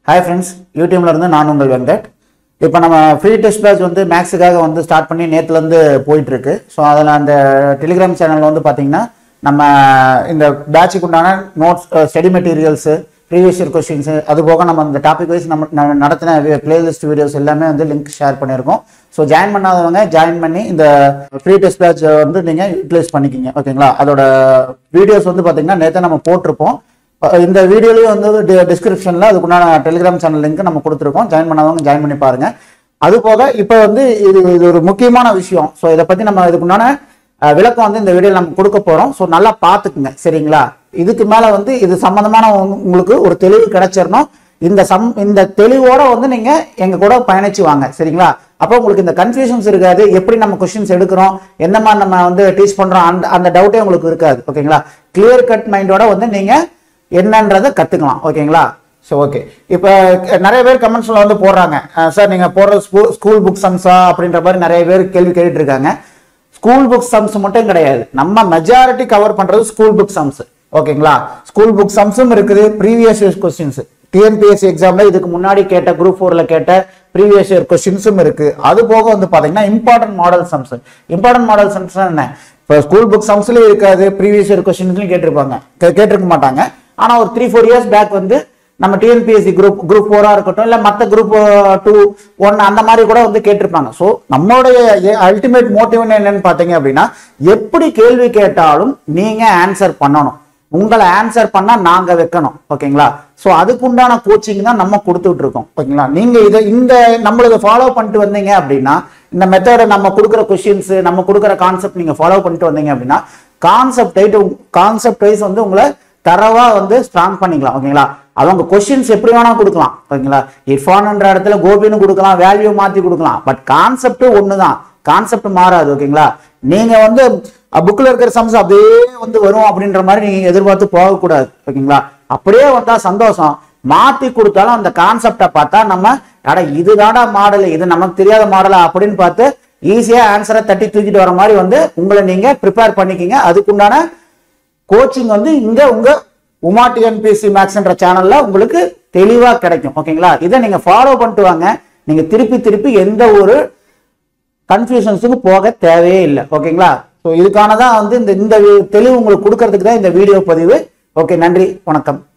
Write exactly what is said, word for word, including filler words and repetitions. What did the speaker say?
Hi friends, YouTube la irundhu naan ungal Venkat. இப்போ நம்ம free test batch வந்து மேக்ஸுக்காக வந்து ஸ்டார்ட் பண்ணி நேத்துல இருந்து போயிட்டு இருக்கு. ஸோ அதில் அந்த டெலிகிராம் சேனல்ல வந்து பார்த்தீங்கன்னா நம்ம இந்த பேட்சுக்கு உண்டான notes, study materials, previous year questions, அது போக நம்ம இந்த டாபிக் வைஸ் நம்ம நடத்தின பிளேலிஸ்ட் வீடியோஸ் எல்லாமே வந்து லிங்க் ஷேர் பண்ணியிருக்கோம். ஸோ ஜாயின் பண்ணாதவங்க ஜாயின் பண்ணி இந்த ஃப்ரீ டெஸ்ட் பேட்ச் வந்து நீங்கள் யூட்டிலைஸ் பண்ணிக்கிங்க. ஓகேங்களா? அதோட வீடியோஸ் வந்து பார்த்தீங்கன்னா நேற்று நம்ம போட்டிருப்போம். இந்த வீடியோலயும் வந்து டிஸ்கிரிப்ஷன்ல அதுக்குண்டான டெலிகிராம் சேனல் லிங்க் நம்ம கொடுத்துருக்கோம். ஜாயின் பண்ணாதவங்க ஜாயின் பண்ணி பாருங்க. அது போக இப்போ வந்து இது இது ஒரு முக்கியமான விஷயம். ஸோ இதை பத்தி நம்ம இதுக்குண்டான விளக்கம் வந்து இந்த வீடியோல நம்ம கொடுக்க போறோம். ஸோ நல்லா பார்த்துக்குங்க, சரிங்களா? இதுக்கு மேல வந்து இது சம்பந்தமான உங்களுக்கு ஒரு தெளிவு கிடைச்சிடணும். இந்த சம் இந்த தெளிவோட வந்து நீங்க எங்க கூட பயணிச்சு வாங்க, சரிங்களா? அப்போ உங்களுக்கு இந்த கன்ஃபியூஷன்ஸ் இருக்காது. எப்படி நம்ம கொஸ்டின்ஸ் எடுக்கிறோம், என்ன மாதிரி நம்ம வந்து டீச் பண்றோம், அந்த அந்த டவுட்டே உங்களுக்கு இருக்காது. ஓகேங்களா? கிளியர் கட் மைண்டோட வந்து நீங்க என்னன்றதை கத்துக்கலாம். ஓகேங்களா? ஸோ ஓகே, இப்போ நிறைய பேர் கமெண்ட்ஸ்ல வந்து போடுறாங்க, சார் நீங்க போடுற ஸ்கூல் ஸ்கூல் புக் சம்ஸா அப்படின்ற மாதிரி நிறைய பேர் கேள்வி கேட்டுட்டு இருக்காங்க. ஸ்கூல் புக் சம்ஸ் மட்டும் கிடையாது, நம்ம மெஜாரிட்டி கவர் பண்றது ஸ்கூல் புக் சம்ஸ். ஓகேங்களா? ஸ்கூல் புக் சம்ஸும் இருக்குது, ப்ரீவியஸ் இயர் கொஸ்டின்ஸ், டிஎன்பிஎஸ்சி எக்ஸாம்ல இதுக்கு முன்னாடி கேட்ட குரூப் ஃபோர்ல கேட்ட ப்ரீவியஸ் இயர் கொஸ்டின்ஸும் இருக்கு. அது போக வந்து பாத்தீங்கன்னா important model sums. Important model sums என்ன? இப்போ ஸ்கூல் புக் சம்ஸ்லயும் இருக்காது, ப்ரீவியஸ் இயர் கொஸ்டின்ஸ்லயும் கேட்டிருப்பாங்க, கேட்டிருக்க மாட்டாங்க. ஆனா ஒரு த்ரீ ஃபோர் இயர்ஸ் பேக் வந்து நம்ம டிஎன்பிஎஸ்சி குரூப் குரூப் ஃபோரா இருக்கட்டும், இல்ல மத்த குரூப் டூ ஒன் அந்த மாதிரி கூட வந்து கேட்டிருப்பாங்க. ஸோ நம்மளுடைய அல்டிமேட் மோட்டிவ் என்னன்னு பாத்தீங்க அப்படின்னா, எப்படி கேள்வி கேட்டாலும் நீங்க ஆன்சர் பண்ணணும். உங்களை ஆன்சர் பண்ணா நாங்க வைக்கணும். ஓகேங்களா? ஸோ அதுக்குண்டான கோச்சிங் தான் நம்ம கொடுத்துட்டு இருக்கோம். ஓகேங்களா? நீங்க இதை இந்த நம்மளுக்கு ஃபாலோ பண்ணிட்டு வந்தீங்க அப்படின்னா, இந்த மெத்தடை நம்ம கொடுக்குற கொஸ்டின்ஸ், நம்ம கொடுக்குற கான்செப்ட் நீங்க ஃபாலோ பண்ணிட்டு வந்தீங்க அப்படின்னா, கான்செப்ட் கான்செப்ட் வைஸ் வந்து உங்களை தரவா வந்து ஸ்ட்ராங் பண்ணிக்கலாம். ஓகேங்களா? அவங்க கொஸ்டின்ஸ் எப்படி வேணா கொடுக்கலாம். ஓகேங்களா? இர்ஃபான்ன்ற இடத்துல கோபின்னு கொடுக்கலாம், வேல்யூ மாத்தி கொடுக்கலாம். பட் கான்செப்ட் ஒண்ணுதான், கான்செப்ட் மாறாது. ஓகேங்களா? நீங்க வந்து புக்ல இருக்கிற சம்ஸ் அப்படியே வந்து வரும் அப்படின்ற மாதிரி நீங்க எதிர்பார்த்து போகக்கூடாது. ஓகேங்களா? அப்படியே வந்தா சந்தோஷம், மாத்தி கொடுத்தாலும் அந்த கான்செப்டை பார்த்தா நம்ம அட இதுதாடா மாடல், இது நமக்கு தெரியாத மாடலா அப்படின்னு பார்த்து ஈஸியா ஆன்சரை தட்டி தூக்கிட்டு வர மாதிரி வந்து உங்களை நீங்க ப்ரிப்பேர் பண்ணிக்கிங்க. அதுக்குண்டான கோச்சிங் வந்து இங்க உங்க உமா டிஎன்பிஎஸ்சி மேக்ஸ்ன்ற சேனல்ல உங்களுக்கு தெளிவா கிடைக்கும். ஓகேங்களா? இதை நீங்க ஃபாலோ பண்ணிட்டு வாங்க. நீங்க திருப்பி திருப்பி எந்த ஒரு கன்ஃபியூஷன்ஸுக்கு போக தேவையே இல்லை. ஓகேங்களா? ஸோ இதுக்கானதான் வந்து இந்த இந்த தெளிவு உங்களுக்கு கொடுக்கறதுக்கு தான் இந்த வீடியோ பதிவு. ஓகே, நன்றி, வணக்கம்.